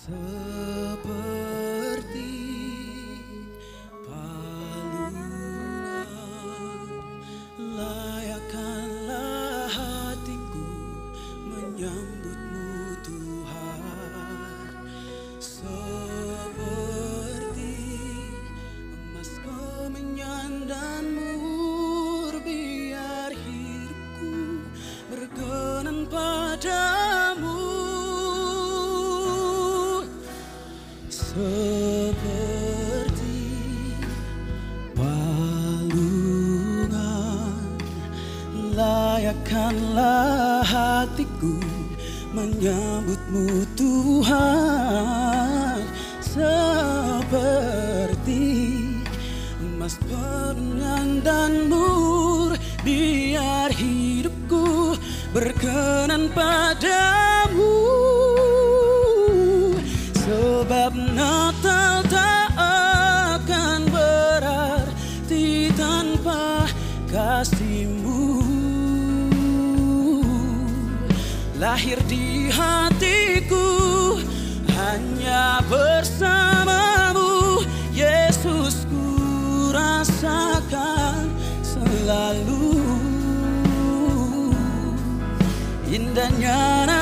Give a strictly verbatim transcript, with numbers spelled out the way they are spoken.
Seperti palungan layakkanlah hatiku menyambutmu Tuhan. Seperti emas kemenyan dan mur, biar hidupku berkenan padamu. Seperti palungan layakkanlah hatiku menyambutmu Tuhan. Seperti emas kemenyan dan mur, biar hidupku berkenan padamu. Sebab Natal tak akan berarti tanpa kasih-Mu. Lahir di hatiku hanya bersama-Mu, Yesus, ku rasakan selalu indahnya